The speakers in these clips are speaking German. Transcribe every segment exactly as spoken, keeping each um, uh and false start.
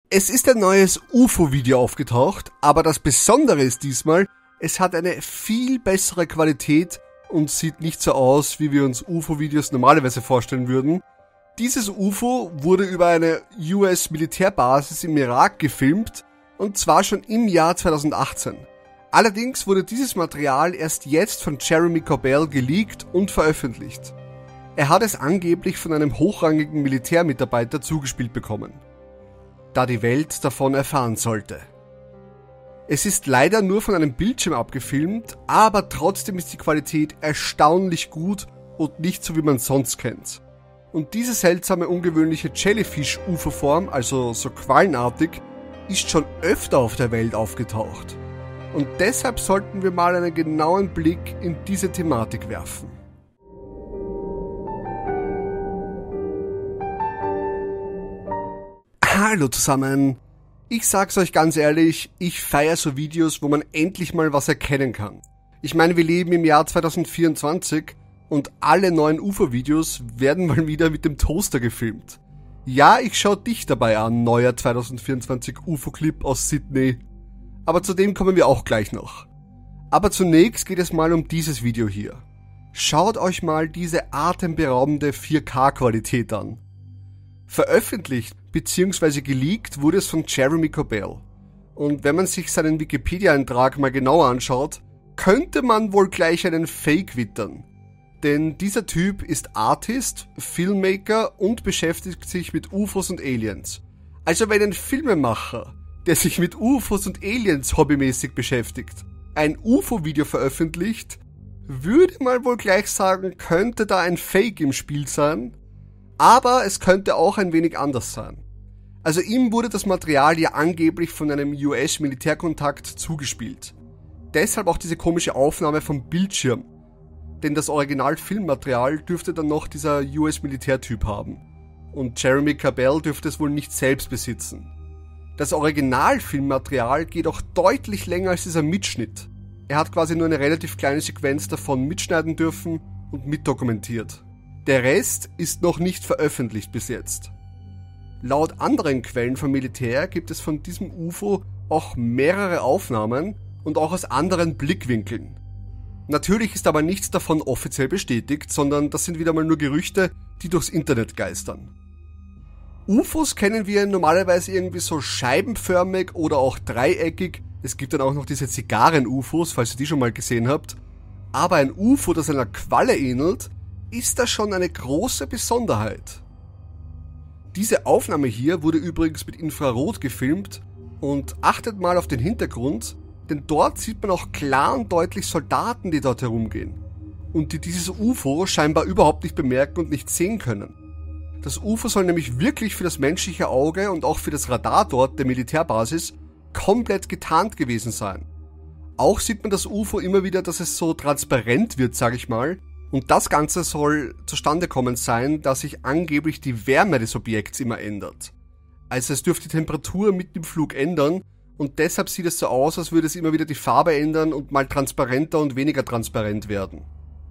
Es ist ein neues U F O-Video aufgetaucht, aber das Besondere ist diesmal, es hat eine viel bessere Qualität und sieht nicht so aus, wie wir uns U F O-Videos normalerweise vorstellen würden. Dieses U F O wurde über eine U S-Militärbasis im Irak gefilmt, und zwar schon im Jahr zweitausendachtzehn. Allerdings wurde dieses Material erst jetzt von Jeremy Corbell geleakt und veröffentlicht. Er hat es angeblich von einem hochrangigen Militärmitarbeiter zugespielt bekommen, da die Welt davon erfahren sollte. Es ist leider nur von einem Bildschirm abgefilmt, aber trotzdem ist die Qualität erstaunlich gut und nicht so wie man sonst kennt. Und diese seltsame, ungewöhnliche Jellyfish-U F O-Form, also so quallenartig, ist schon öfter auf der Welt aufgetaucht. Und deshalb sollten wir mal einen genauen Blick in diese Thematik werfen. Hallo zusammen! Ich sag's euch ganz ehrlich, ich feiere so Videos, wo man endlich mal was erkennen kann. Ich meine, wir leben im Jahr zweitausendvierundzwanzig und alle neuen U F O-Videos werden mal wieder mit dem Toaster gefilmt. Ja, ich schau dich dabei an, neuer zweitausendvierundzwanzig U F O-Clip aus Sydney. Aber zu dem kommen wir auch gleich noch. Aber zunächst geht es mal um dieses Video hier. Schaut euch mal diese atemberaubende vier K-Qualität an. Veröffentlicht bzw. geleakt wurde es von Jeremy Corbell. Und wenn man sich seinen Wikipedia-Eintrag mal genauer anschaut, könnte man wohl gleich einen Fake wittern. Denn dieser Typ ist Artist, Filmmaker und beschäftigt sich mit U F Os und Aliens. Also wenn ein Filmemacher, der sich mit U F Os und Aliens hobbymäßig beschäftigt, ein U F O-Video veröffentlicht, würde man wohl gleich sagen, könnte da ein Fake im Spiel sein. Aber es könnte auch ein wenig anders sein. Also ihm wurde das Material ja angeblich von einem U S-Militärkontakt zugespielt. Deshalb auch diese komische Aufnahme vom Bildschirm. Denn das Original-Filmmaterial dürfte dann noch dieser U S-Militärtyp haben. Und Jeremy Corbell dürfte es wohl nicht selbst besitzen. Das Original-Filmmaterial geht auch deutlich länger als dieser Mitschnitt. Er hat quasi nur eine relativ kleine Sequenz davon mitschneiden dürfen und mitdokumentiert. Der Rest ist noch nicht veröffentlicht bis jetzt. Laut anderen Quellen vom Militär gibt es von diesem U F O auch mehrere Aufnahmen und auch aus anderen Blickwinkeln. Natürlich ist aber nichts davon offiziell bestätigt, sondern das sind wieder mal nur Gerüchte, die durchs Internet geistern. U F Os kennen wir normalerweise irgendwie so scheibenförmig oder auch dreieckig. Es gibt dann auch noch diese Zigarren-U F Os, falls ihr die schon mal gesehen habt. Aber ein U F O, das einer Qualle ähnelt, ist das schon eine große Besonderheit. Diese Aufnahme hier wurde übrigens mit Infrarot gefilmt und achtet mal auf den Hintergrund, denn dort sieht man auch klar und deutlich Soldaten, die dort herumgehen und die dieses U F O scheinbar überhaupt nicht bemerken und nicht sehen können. Das U F O soll nämlich wirklich für das menschliche Auge und auch für das Radar dort der Militärbasis komplett getarnt gewesen sein. Auch sieht man das U F O immer wieder, dass es so transparent wird, sage ich mal. Und das Ganze soll zustande kommen sein, dass sich angeblich die Wärme des Objekts immer ändert. Also es dürfte die Temperatur mit dem Flug ändern und deshalb sieht es so aus, als würde es immer wieder die Farbe ändern und mal transparenter und weniger transparent werden.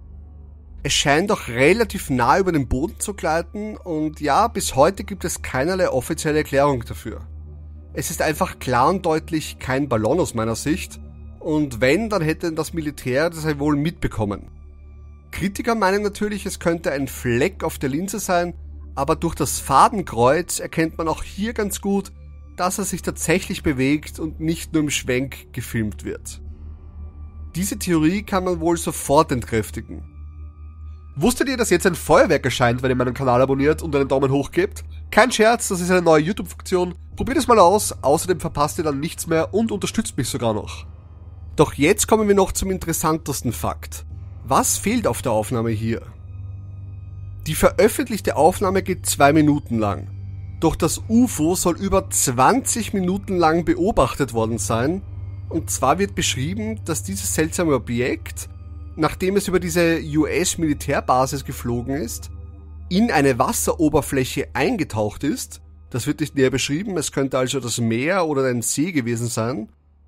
Es scheint auch relativ nah über den Boden zu gleiten und ja, bis heute gibt es keinerlei offizielle Erklärung dafür. Es ist einfach klar und deutlich kein Ballon aus meiner Sicht und wenn, dann hätte das Militär das ja wohl mitbekommen. Kritiker meinen natürlich, es könnte ein Fleck auf der Linse sein, aber durch das Fadenkreuz erkennt man auch hier ganz gut, dass er sich tatsächlich bewegt und nicht nur im Schwenk gefilmt wird. Diese Theorie kann man wohl sofort entkräftigen. Wusstet ihr, dass jetzt ein Feuerwerk erscheint, wenn ihr meinen Kanal abonniert und einen Daumen hoch gebt? Kein Scherz, das ist eine neue YouTube-Funktion. Probiert es mal aus, außerdem verpasst ihr dann nichts mehr und unterstützt mich sogar noch. Doch jetzt kommen wir noch zum interessantesten Fakt. Was fehlt auf der Aufnahme hier? Die veröffentlichte Aufnahme geht zwei Minuten lang. Doch das U F O soll über zwanzig Minuten lang beobachtet worden sein. Und zwar wird beschrieben, dass dieses seltsame Objekt, nachdem es über diese U S-Militärbasis geflogen ist, in eine Wasseroberfläche eingetaucht ist. Das wird nicht näher beschrieben, es könnte also das Meer oder ein See gewesen sein.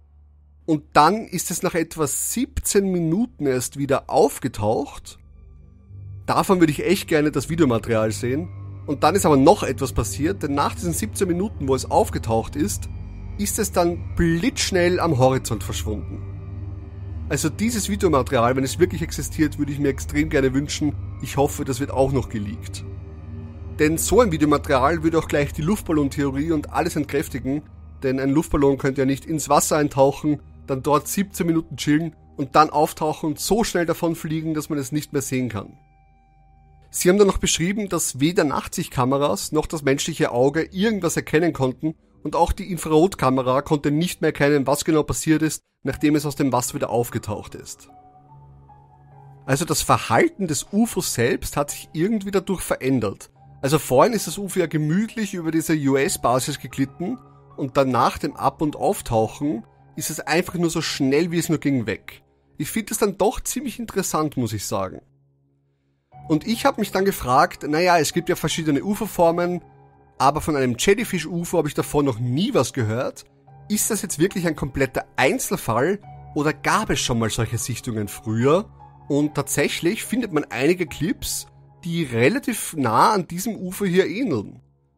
Und dann ist es nach etwa siebzehn Minuten erst wieder aufgetaucht. Davon würde ich echt gerne das Videomaterial sehen. Und dann ist aber noch etwas passiert, denn nach diesen siebzehn Minuten, wo es aufgetaucht ist, ist es dann blitzschnell am Horizont verschwunden. Also dieses Videomaterial, wenn es wirklich existiert, würde ich mir extrem gerne wünschen. Ich hoffe, das wird auch noch geleakt. Denn so ein Videomaterial würde auch gleich die Luftballontheorie und alles entkräftigen, denn ein Luftballon könnte ja nicht ins Wasser eintauchen, dann dort siebzehn Minuten chillen und dann auftauchen und so schnell davon fliegen, dass man es nicht mehr sehen kann. Sie haben dann noch beschrieben, dass weder Nachtsichtkameras noch das menschliche Auge irgendwas erkennen konnten und auch die Infrarotkamera konnte nicht mehr erkennen, was genau passiert ist, nachdem es aus dem Wasser wieder aufgetaucht ist. Also das Verhalten des U F Os selbst hat sich irgendwie dadurch verändert. Also vorhin ist das U F O ja gemütlich über diese U S-Basis geglitten und dann nach dem Ab- und Auftauchen ist es einfach nur so schnell wie es nur ging weg. Ich finde das dann doch ziemlich interessant, muss ich sagen. Und ich habe mich dann gefragt, naja, es gibt ja verschiedene U F O-Formen, aber von einem Jellyfish-U F O habe ich davor noch nie was gehört. Ist das jetzt wirklich ein kompletter Einzelfall oder gab es schon mal solche Sichtungen früher? Und tatsächlich findet man einige Clips, die relativ nah an diesem U F O hier ähneln.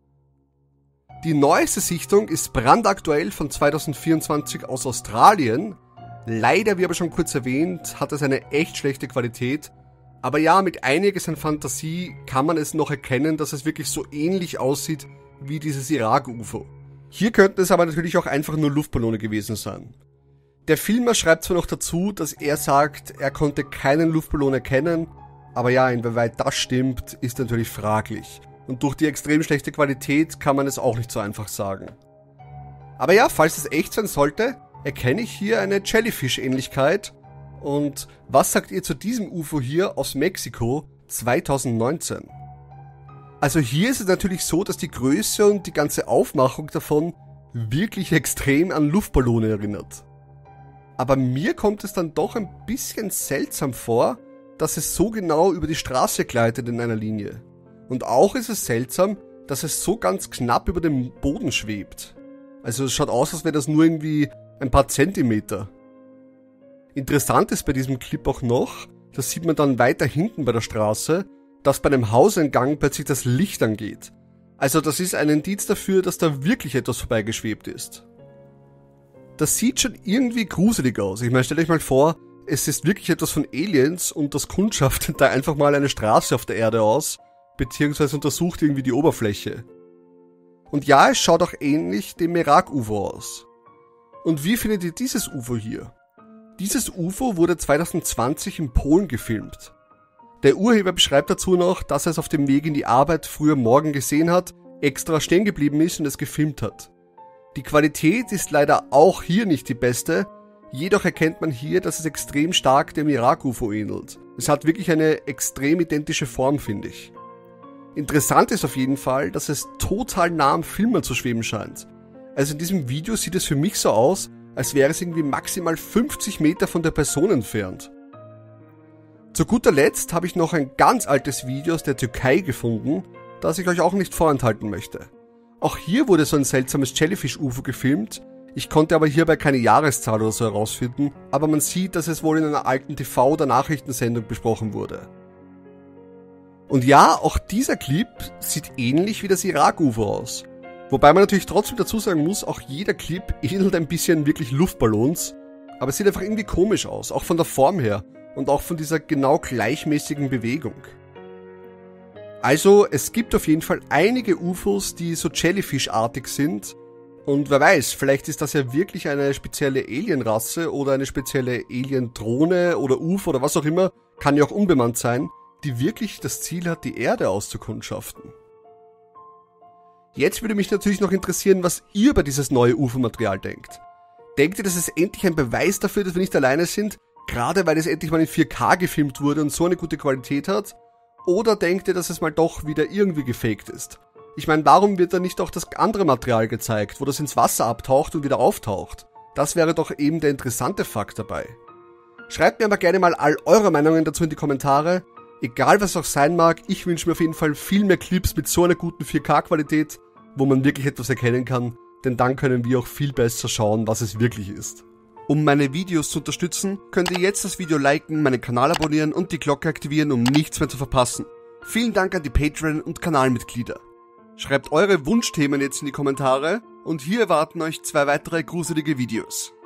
Die neueste Sichtung ist brandaktuell von zweitausendvierundzwanzig aus Australien. Leider, wie aber schon kurz erwähnt, hat es eine echt schlechte Qualität. Aber ja, mit einiges an Fantasie kann man es noch erkennen, dass es wirklich so ähnlich aussieht wie dieses Irak-U F O. Hier könnten es aber natürlich auch einfach nur Luftballone gewesen sein. Der Filmer schreibt zwar noch dazu, dass er sagt, er konnte keinen Luftballon erkennen, aber ja, inwieweit das stimmt, ist natürlich fraglich. Und durch die extrem schlechte Qualität kann man es auch nicht so einfach sagen. Aber ja, falls es echt sein sollte, erkenne ich hier eine Jellyfish-Ähnlichkeit. Und was sagt ihr zu diesem U F O hier aus Mexiko zweitausendneunzehn? Also hier ist es natürlich so, dass die Größe und die ganze Aufmachung davon wirklich extrem an Luftballone erinnert. Aber mir kommt es dann doch ein bisschen seltsam vor, dass es so genau über die Straße gleitet in einer Linie. Und auch ist es seltsam, dass es so ganz knapp über dem Boden schwebt. Also es schaut aus, als wäre das nur irgendwie ein paar Zentimeter. Interessant ist bei diesem Clip auch noch, das sieht man dann weiter hinten bei der Straße, dass bei einem Hauseingang plötzlich das Licht angeht. Also das ist ein Indiz dafür, dass da wirklich etwas vorbeigeschwebt ist. Das sieht schon irgendwie gruselig aus. Ich meine, stellt euch mal vor, es ist wirklich etwas von Aliens und das kundschaftet da einfach mal eine Straße auf der Erde aus, beziehungsweise untersucht irgendwie die Oberfläche. Und ja, es schaut auch ähnlich dem Irak-U F O aus. Und wie findet ihr dieses U F O hier? Dieses U F O wurde zweitausendzwanzig in Polen gefilmt. Der Urheber beschreibt dazu noch, dass er es auf dem Weg in die Arbeit früher morgen gesehen hat, extra stehen geblieben ist und es gefilmt hat. Die Qualität ist leider auch hier nicht die beste, jedoch erkennt man hier, dass es extrem stark dem Irak-U F O ähnelt. Es hat wirklich eine extrem identische Form, finde ich. Interessant ist auf jeden Fall, dass es total nah am Filmer zu schweben scheint. Also in diesem Video sieht es für mich so aus, als wäre es irgendwie maximal fünfzig Meter von der Person entfernt. Zu guter Letzt habe ich noch ein ganz altes Video aus der Türkei gefunden, das ich euch auch nicht vorenthalten möchte. Auch hier wurde so ein seltsames Jellyfish-U F O gefilmt, ich konnte aber hierbei keine Jahreszahl oder so herausfinden, aber man sieht, dass es wohl in einer alten T V- oder Nachrichtensendung besprochen wurde. Und ja, auch dieser Clip sieht ähnlich wie das Irak-U F O aus. Wobei man natürlich trotzdem dazu sagen muss, auch jeder Clip ähnelt ein bisschen wirklich Luftballons, aber es sieht einfach irgendwie komisch aus, auch von der Form her und auch von dieser genau gleichmäßigen Bewegung. Also, es gibt auf jeden Fall einige U F Os, die so Jellyfish-artig sind und wer weiß, vielleicht ist das ja wirklich eine spezielle Alienrasse oder eine spezielle Alien-Drohne oder U F O oder was auch immer, kann ja auch unbemannt sein, die wirklich das Ziel hat, die Erde auszukundschaften. Jetzt würde mich natürlich noch interessieren, was ihr über dieses neue U F O-Material denkt. Denkt ihr, dass es endlich ein Beweis dafür, dass wir nicht alleine sind, gerade weil es endlich mal in vier K gefilmt wurde und so eine gute Qualität hat? Oder denkt ihr, dass es mal doch wieder irgendwie gefaked ist? Ich meine, warum wird da nicht auch das andere Material gezeigt, wo das ins Wasser abtaucht und wieder auftaucht? Das wäre doch eben der interessante Fakt dabei. Schreibt mir aber gerne mal all eure Meinungen dazu in die Kommentare. Egal was auch sein mag, ich wünsche mir auf jeden Fall viel mehr Clips mit so einer guten vier K-Qualität, wo man wirklich etwas erkennen kann, denn dann können wir auch viel besser schauen, was es wirklich ist. Um meine Videos zu unterstützen, könnt ihr jetzt das Video liken, meinen Kanal abonnieren und die Glocke aktivieren, um nichts mehr zu verpassen. Vielen Dank an die Patreon- und Kanalmitglieder. Schreibt eure Wunschthemen jetzt in die Kommentare und hier erwarten euch zwei weitere gruselige Videos.